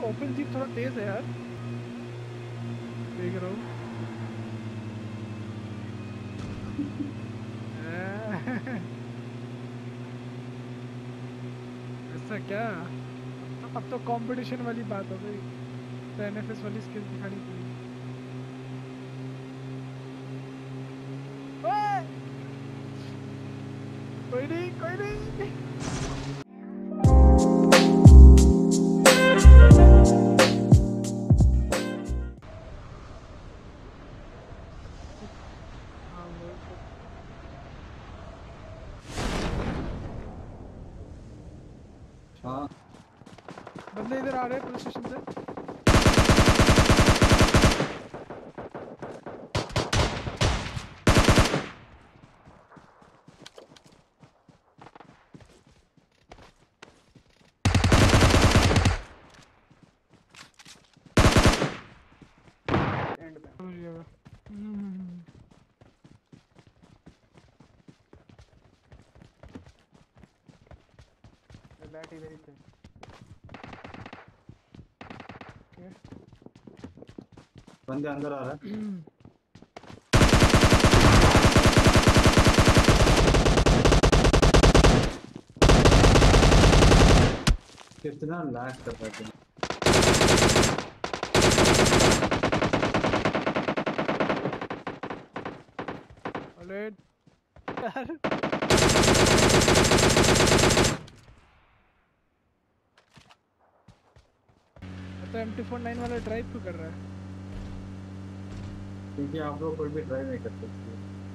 Open jeep थोड़ा तेज है यार, देख रहा हूँ। ऐसा क्या? अब तो कंपटीशन वाली बात हो गई, तो एनएफएस वाली स्किल दिखानी पड़ी। कोई नहीं, कोई नहीं। हाँ बंदे इधर आ रहे हैं पुलिस स्टेशन से। एंड पे बैट इधर ही थे। बंदे अंदर आ रहा है। कितना लैग कर रहा है। तो MT49 वाला ड्राइव क्यों कर रहा है? क्योंकि आप लोग कोई भी ड्राइव नहीं कर सकते।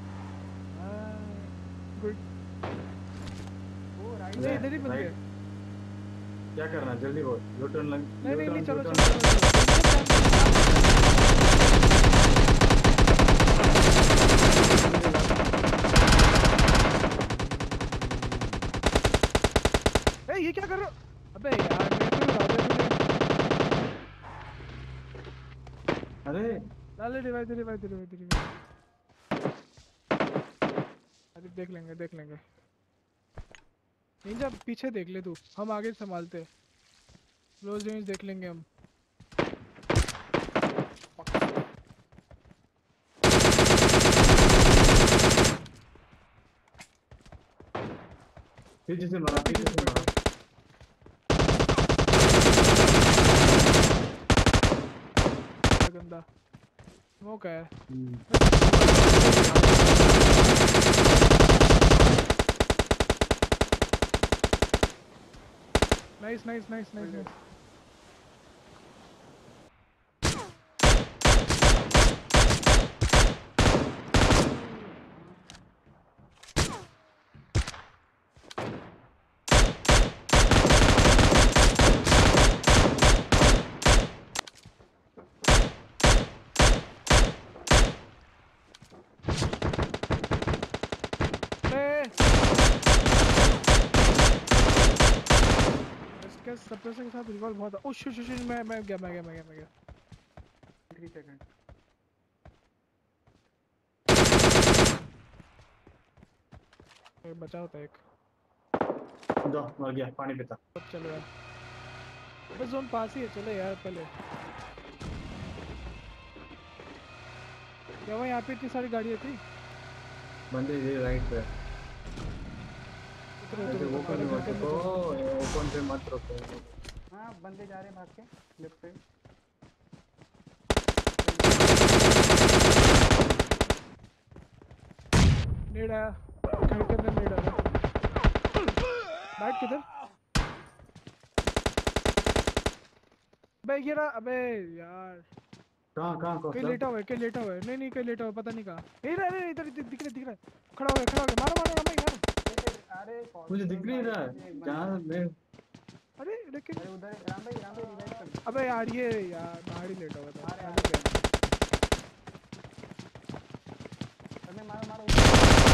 गुड। वो राइट नहीं इधर ही बंद गया। क्या करना जल्दी बोल। यू टर्न लग। नहीं चलो चलो। ये क्या कर रहा? अबे यार मैं क्यों उड़ा दिया तुझे? अरे डाले रिवाइव। अरे देख लेंगे। नहीं जब पीछे देख ले तू, हम आगे संभालते। क्लोज रेंज देख लेंगे हम। पीछे से मारा। गंदा स्मोक है। नाइस। सप्रेसर के साथ रिवॉल्व बहुत। ओह शिट मैं गया। 3 सेकंड। बचा होता एक। दो मर गया पानी पीता। चलो यार बस जोन पास ही है। चलो यार पहले क्या हुआ? यहाँ पे इतनी सारी गाड़ियाँ थी। बंदे ये राइट पे। ओपन पे मत रखो। हाँ बंदे जा रहे हैं भाग के लेफ्ट साइड। नेड आया घर के अंदर। नेड आया। बैठ किधर? अबे ये रहा। अबे यार कहाँ कहीं लेटा हुआ है। नहीं कहीं लेटा हुआ पता नहीं कहाँ। अरे इधर दिख रहा है। खड़ा हो गया। मारो यार। अरे मुझे दिख नहीं रहा है जहाँ मैं। अरे लेकिन उधर राम भाई रिवाइव कर दो। अबे यार ये यार बाहर ही लेटा हुआ था। अबे मारो